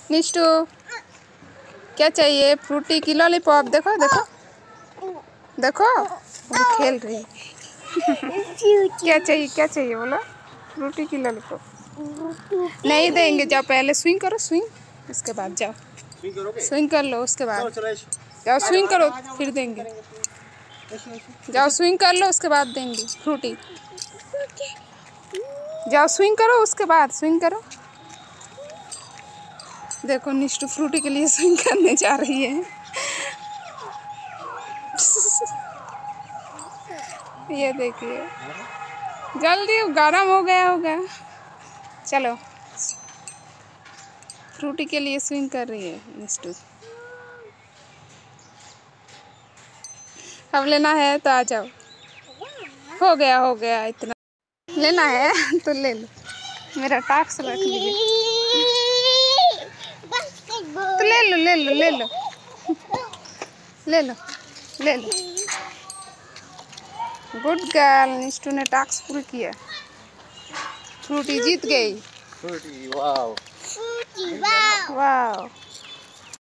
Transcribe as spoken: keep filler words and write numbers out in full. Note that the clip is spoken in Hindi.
निष्टू क्या चाहिए? फ्रूटी की लॉलीपॉप। देखो देखो देखो वो खेल रही है। क्या चाहिए क्या चाहिए बोलो? फ्रूटी की लॉलीपॉप नहीं देंगे। जाओ पहले स्विंग करो, स्विंग उसके बाद जाओ स्विंग कर लो, उसके बाद जाओ स्विंग करो फिर देंगे। जाओ स्विंग कर लो उसके बाद देंगे फ्रूटी। जाओ स्विंग करो उसके बाद स्विंग करो। देखो निष्ठू फ्रूटी के लिए स्विंग करने जा रही है। ये देखिए जल्दी गरम हो गया होगा। चलो फ्रूटी के लिए स्विंग कर रही है निष्ठू। अब लेना है तो आ जाओ। हो गया हो गया इतना लेना है तो ले लो। मेरा टास्क रख लीजिए तो ले लो ले लो ले लो ले लो ले लो। गुड गर्ल, निष्ठू ने टास्क पूरा किया। फ्रूटी जीत गई। Frooti wow wow.